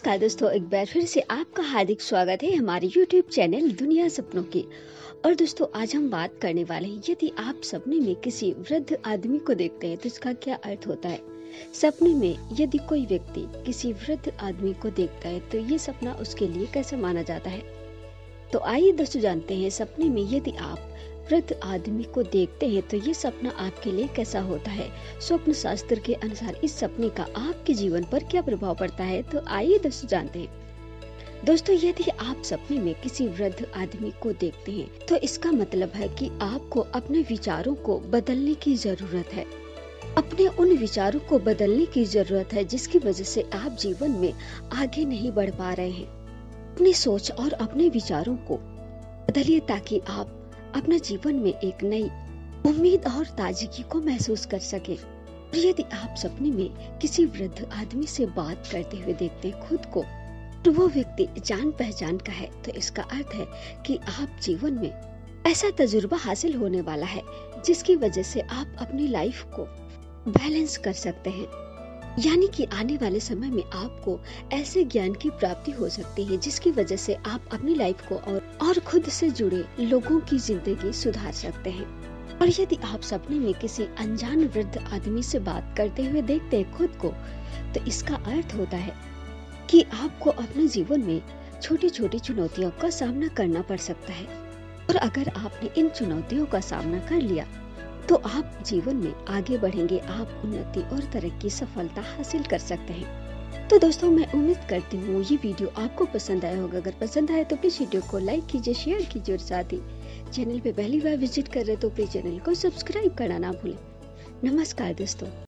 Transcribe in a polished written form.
नमस्कार दोस्तों, एक बार फिर से आपका हार्दिक स्वागत है हमारे YouTube चैनल दुनिया सपनों की। और दोस्तों, आज हम बात करने वाले हैं, यदि आप सपने में किसी वृद्ध आदमी को देखते हैं तो इसका क्या अर्थ होता है। सपने में यदि कोई व्यक्ति किसी वृद्ध आदमी को देखता है तो ये सपना उसके लिए कैसा माना जाता है। तो आइए दोस्तों जानते हैं, सपने में यदि आप वृद्ध आदमी को देखते हैं तो ये सपना आपके लिए कैसा होता है। स्वप्न शास्त्र के अनुसार इस सपने का आपके जीवन पर क्या प्रभाव पड़ता है, तो आइए दोस्तों जानते हैं। दोस्तों, यदि आप सपने में किसी वृद्ध आदमी को देखते हैं तो इसका मतलब है कि आपको अपने विचारों को बदलने की जरूरत है। अपने उन विचारों को बदलने की जरूरत है जिसकी वजह से आप जीवन में आगे नहीं बढ़ पा रहे हैं। अपनी सोच और अपने विचारों को बदलिए ताकि आप अपने जीवन में एक नई उम्मीद और ताजगी को महसूस कर सके। और यदि आप सपने में किसी वृद्ध आदमी से बात करते हुए देखते हैं खुद को, तो वो व्यक्ति जान पहचान का है, तो इसका अर्थ है कि आप जीवन में ऐसा तजुर्बा हासिल होने वाला है जिसकी वजह से आप अपनी लाइफ को बैलेंस कर सकते हैं। यानी कि आने वाले समय में आपको ऐसे ज्ञान की प्राप्ति हो सकती है जिसकी वजह से आप अपनी लाइफ को और खुद से जुड़े लोगों की जिंदगी सुधार सकते हैं। और यदि आप सपने में किसी अनजान वृद्ध आदमी से बात करते हुए देखते हैं खुद को, तो इसका अर्थ होता है कि आपको अपने जीवन में छोटी छोटी चुनौतियों का सामना करना पड़ सकता है। और अगर आपने इन चुनौतियों का सामना कर लिया तो आप जीवन में आगे बढ़ेंगे, आप उन्नति और तरक्की सफलता हासिल कर सकते हैं। तो दोस्तों, मैं उम्मीद करती हूँ ये वीडियो आपको पसंद आया होगा। अगर पसंद आए तो प्लीज वीडियो को लाइक कीजिए, शेयर कीजिए और साथ ही चैनल पे पहली बार विजिट कर रहे तो प्लीज चैनल को सब्सक्राइब करना ना भूलें। नमस्कार दोस्तों।